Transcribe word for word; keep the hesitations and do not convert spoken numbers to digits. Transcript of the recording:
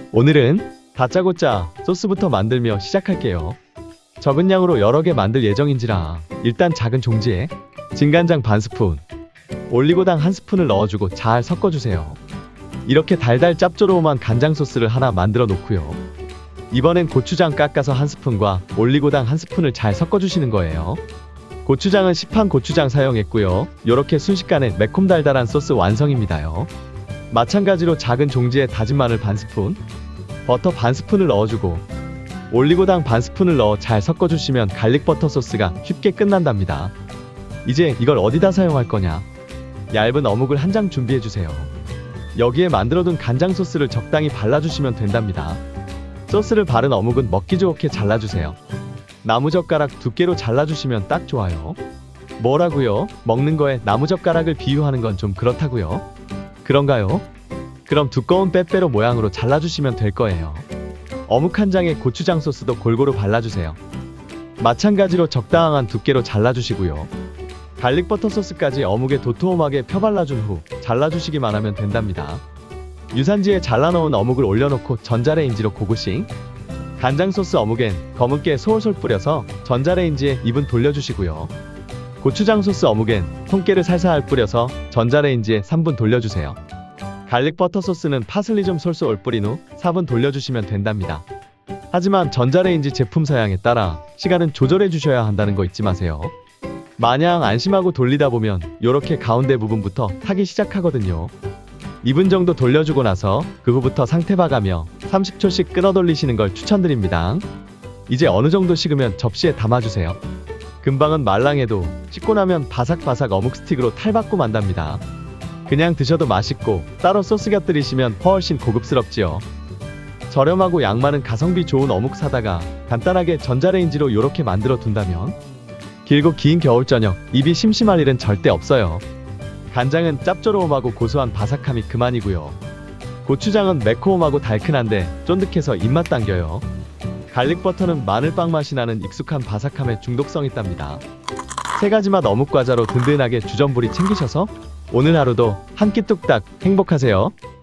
오늘은 다짜고짜 소스부터 만들며 시작할게요. 적은 양으로 여러 개 만들 예정인지라 일단 작은 종지에 진간장 반 스푼, 올리고당 한 스푼을 넣어주고 잘 섞어주세요. 이렇게 달달 짭조름한 간장 소스를 하나 만들어 놓고요. 이번엔 고추장 깎아서 한 스푼과 올리고당 한 스푼을 잘 섞어주시는 거예요. 고추장은 시판 고추장 사용했고요. 요렇게 순식간에 매콤달달한 소스 완성입니다요. 마찬가지로 작은 종지에 다진 마늘 반 스푼, 버터 반 스푼을 넣어주고 올리고당 반 스푼을 넣어 잘 섞어주시면 갈릭버터 소스가 쉽게 끝난답니다. 이제 이걸 어디다 사용할 거냐? 얇은 어묵을 한 장 준비해주세요. 여기에 만들어둔 간장 소스를 적당히 발라주시면 된답니다. 소스를 바른 어묵은 먹기 좋게 잘라주세요. 나무젓가락 두께로 잘라주시면 딱 좋아요. 뭐라고요? 먹는 거에 나무젓가락을 비유하는 건 좀 그렇다고요? 그런가요? 그럼 두꺼운 빼빼로 모양으로 잘라주시면 될 거예요. 어묵 한 장에 고추장 소스도 골고루 발라주세요. 마찬가지로 적당한 두께로 잘라주시고요. 갈릭버터 소스까지 어묵에 도톰하게 펴발라준 후 잘라주시기만 하면 된답니다. 유산지에 잘라놓은 어묵을 올려놓고 전자레인지로 고고싱. 간장 소스 어묵엔 검은깨 솔솔 뿌려서 전자레인지에 이 분 돌려주시고요. 고추장 소스 어묵엔 통깨를 살살 뿌려서 전자레인지에 삼 분 돌려주세요. 갈릭버터 소스는 파슬리 좀 솔솔 뿌린 후 사 분 돌려주시면 된답니다. 하지만 전자레인지 제품 사양에 따라 시간은 조절해 주셔야 한다는 거 잊지 마세요. 마냥 안심하고 돌리다 보면 요렇게 가운데 부분부터 타기 시작하거든요. 이 분 정도 돌려주고 나서 그 후부터 상태 봐가며 삼십 초씩 끊어 돌리시는 걸 추천드립니다. 이제 어느 정도 식으면 접시에 담아주세요. 금방은 말랑해도 씻고 나면 바삭바삭 어묵 스틱으로 탈바꿈 만답니다. 그냥 드셔도 맛있고 따로 소스 곁들이시면 훨씬 고급스럽지요. 저렴하고 양 많은 가성비 좋은 어묵 사다가 간단하게 전자레인지로 요렇게 만들어 둔다면 길고 긴 겨울 저녁 입이 심심할 일은 절대 없어요. 간장은 짭조름하고 고소한 바삭함이 그만이고요. 고추장은 매콤하고 달큰한데 쫀득해서 입맛 당겨요. 갈릭버터는 마늘빵 맛이 나는 익숙한 바삭함에 중독성 있답니다. 세 가지 맛 어묵 과자로 든든하게 주전부리 챙기셔서 오늘 하루도 한 끼 뚝딱 행복하세요.